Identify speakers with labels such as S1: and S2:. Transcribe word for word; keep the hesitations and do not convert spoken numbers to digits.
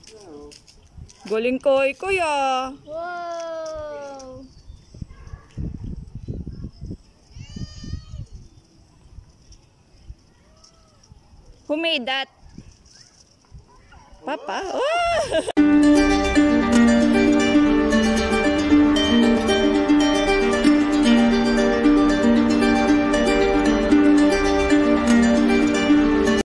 S1: Galing koy, kuya.
S2: Wow!
S1: Who made that? Papa? Oh!